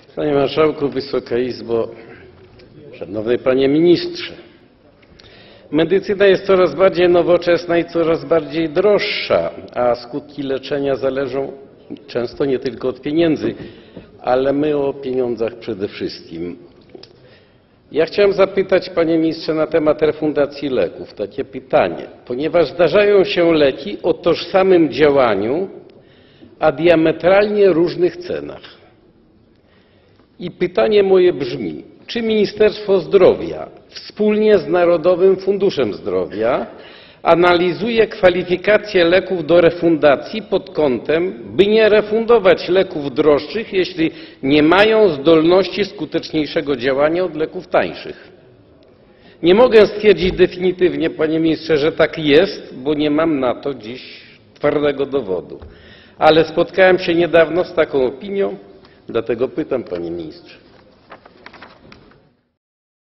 Panie Marszałku, Wysoka Izbo, Szanowny Panie Ministrze. Medycyna jest coraz bardziej nowoczesna i coraz bardziej droższa, a skutki leczenia zależą często nie tylko od pieniędzy, ale my o pieniądzach przede wszystkim. Ja chciałem zapytać, Panie Ministrze, na temat refundacji leków. Takie pytanie. Ponieważ zdarzają się leki o tożsamym działaniu, a diametralnie różnych cenach. I pytanie moje brzmi, czy Ministerstwo Zdrowia wspólnie z Narodowym Funduszem Zdrowia analizuje kwalifikacje leków do refundacji pod kątem, by nie refundować leków droższych, jeśli nie mają zdolności skuteczniejszego działania od leków tańszych? Nie mogę stwierdzić definitywnie, Panie Ministrze, że tak jest, bo nie mam na to dziś twardego dowodu. Ale spotkałem się niedawno z taką opinią, dlatego pytam, Panie Ministrze.